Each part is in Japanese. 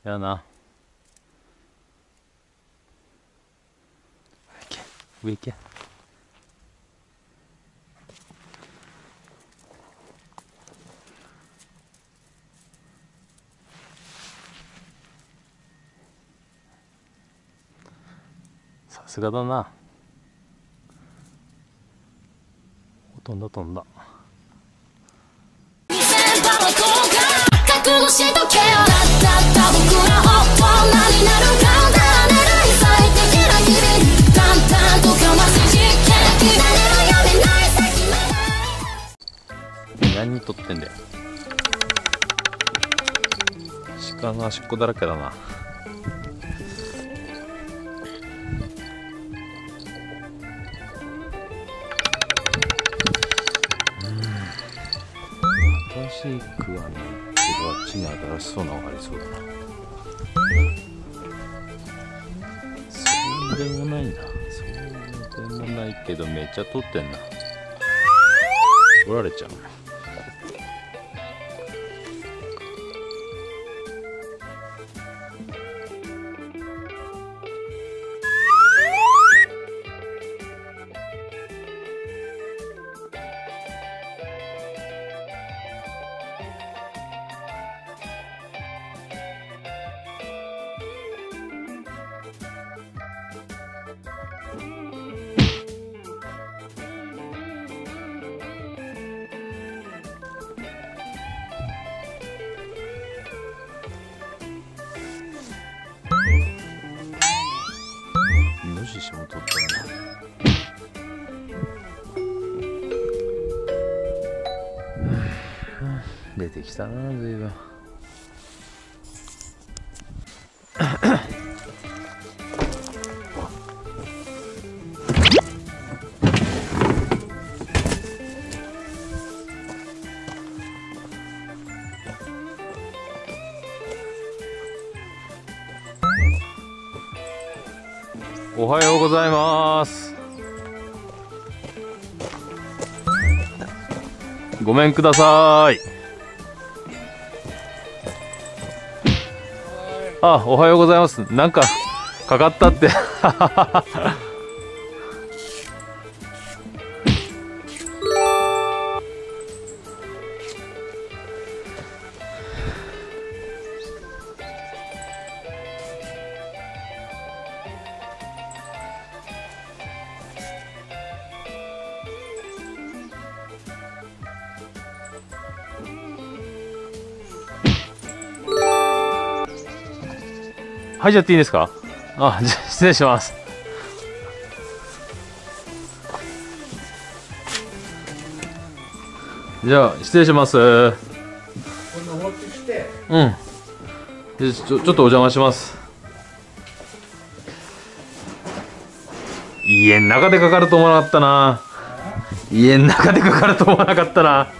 やな。上行け。さすがだな。飛んだ飛んだ。覚悟しとけよ。たった僕ら大人になるカウンター狙い咲いてきた日々、淡々とかわす実験、誰も読めない先まで。何撮ってんだよ。鹿の端っこだらけだな。新しい区はね、けどあっちに新しそうなのがありそうだな。そうでもないな。そうでもないけどめっちゃ撮ってんな。取られちゃう。イノシシも撮ってるな。出てきたな、随分。おはようございます。ごめんください。あ、おはようございます。なんかかかったって入っちゃっていいですか？あ、じゃあ失礼します。じゃあ失礼します。うん。ちょっとお邪魔します。家の中でかかると思わなかったな。家の中でかかると思わなかったな。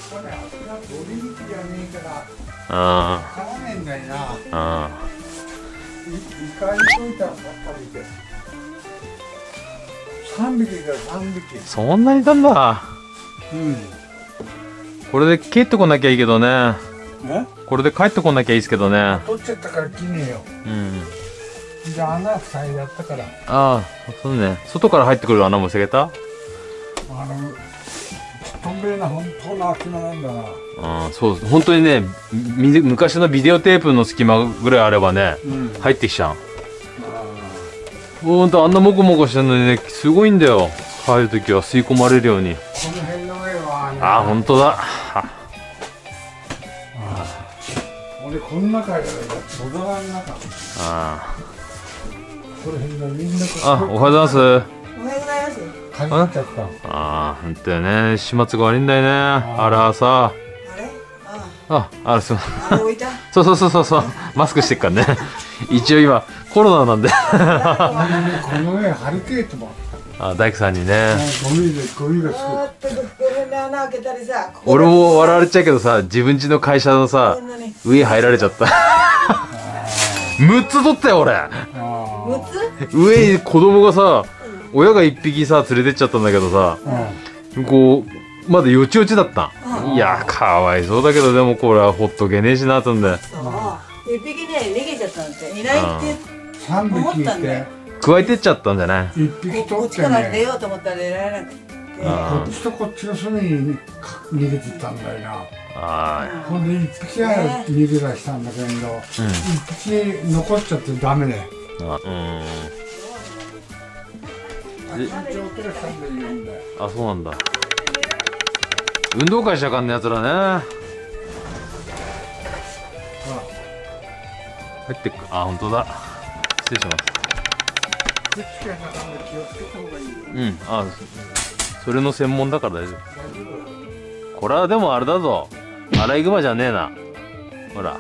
ああ。3匹から3匹。そんなにいたんだ。うん。これで帰ってこなきゃいいけどね。これで帰ってこなきゃいいですけどね。 取っちゃったから来ねえよ。うん。じゃあ穴塞いだったから。 ああ、そうね。外から入ってくる穴も防げた？ とんべえな本当の空き間なんだな。 ああ、そう、本当にね、昔のビデオテープの隙間ぐらいあればね、入ってきちゃう。ほんとあんなモコモコしてんのにね、すごいんだよ。帰るときは吸い込まれるように。 この辺の上はね。 ああ、本当だ。 俺こんな中やから外側の中。ああ。この辺がみんな。 あ、おはようございます。 おはようございます。 帰っちゃった。 ああ、ほんとよね。始末が悪いんだよね。あらさ。あ、すみません。そう、マスクしてっからね。一応今コロナなんで。 この上ハリケーンもあ、大工さんにね。 ゴミがすごい。俺も笑われちゃうけどさ、自分家の会社のさ、上入られちゃった。6つ取ったよ俺。上に子供がさ、親が1匹さ連れてっちゃったんだけどさ、こうまだよちよちだった。いや、かわいそうだけど、でもこれはほっとけねえしなとんで。 一匹ね逃げちゃったんですよ。いないって 3 思匹いったんだよ。 て加えてっちゃったんじゃない？ 1匹こっち取ってね、 から出ようと思ったら出られなくて。 あこっちとこっちの隅に逃げてったんだよな。 あほんで1匹は逃げ出したんだけど、1匹残っちゃってダメで。 あ、 緊張取れたんでいいんだよ。 あ、そうなんだ。運動会しちゃあかんねやつらね。入ってく。あ、本当だ。失礼します。 手つけなかったんで気をつけた方がいいよ。 うん、あ、それの専門だから大丈夫。これはでもあれだぞ。アライグマじゃねえな。ほら。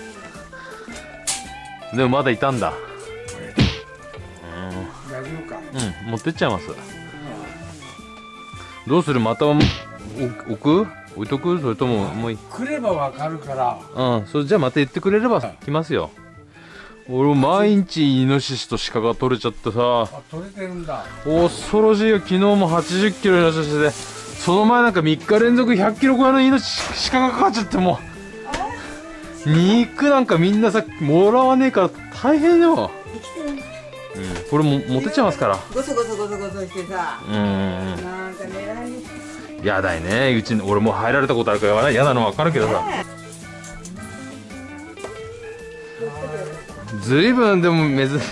でもまだいたんだ。 大丈夫か。 うん、持ってっちゃいます。どうする？また置く？置いとく？それとももういい？ 来ればわかるから。 うん、それじゃあまた言ってくれれば来ますよ。俺も毎日イノシシと鹿が取れちゃってさ、 あ、取れてるんだ。 恐ろしいよ。昨日も80キロイノシシで、その前なんか3日連続100キロ超えのイノシシ鹿がかかっちゃって、もう肉なんかみんなさもらわねえから大変よ。うん、これも持ってっちゃいますから。 ゴソゴソゴソゴソしてさ、なんか狙いに。 やだいね。うち俺も入られたことあるから嫌なのは分かるけどさ、ずいぶんでも珍しい。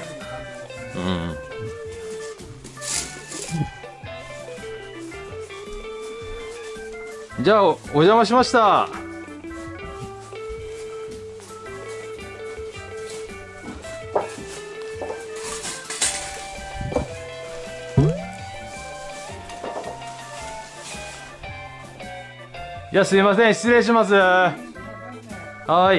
じゃあお邪魔しました。じゃあすいません、失礼します。はい、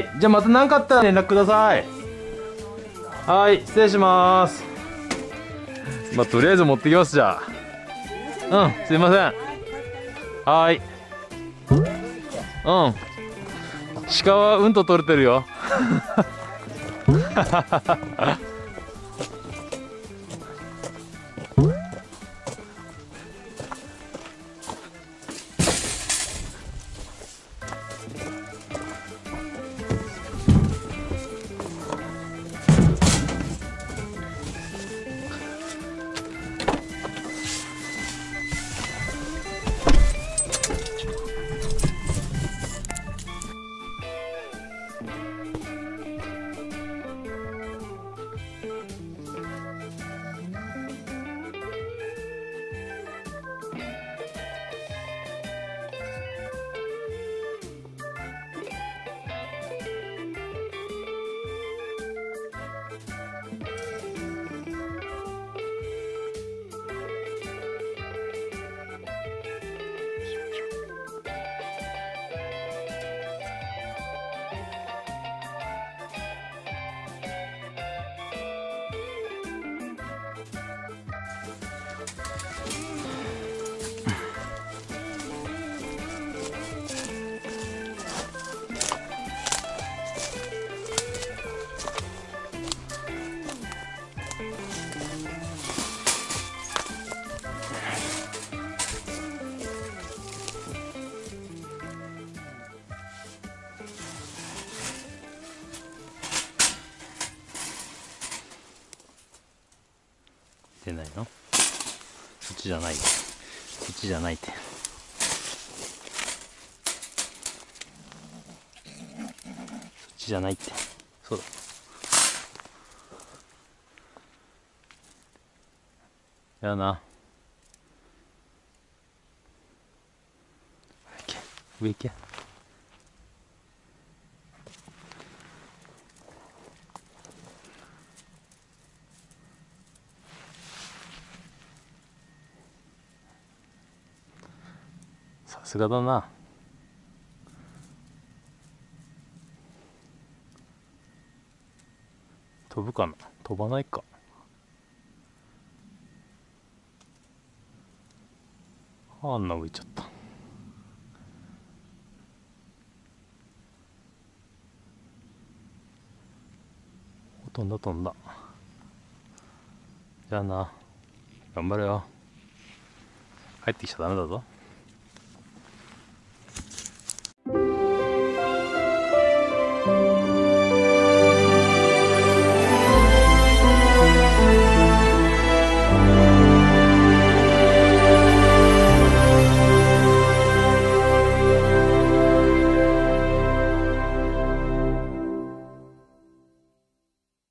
じゃあまた何かあったら連絡ください。はい、失礼します。まあとりあえず持ってきます。じゃあ、うん、すいません。はい、うん、鹿はうんと取れてるよ。出ないの？そっちじゃない。そっちじゃないって。そっちじゃないって。そうだ。やだな。上行け。さすがだな。飛ぶかな？飛ばないか。あんな浮いちゃった。飛んだ飛んだ。じゃあな、頑張れよ。帰ってきちゃダメだぞ。